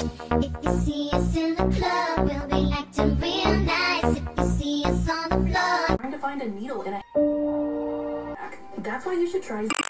If you see us in the club, we'll be acting real nice. If you see us on the floor, trying to find a needle in a... That's why you should try...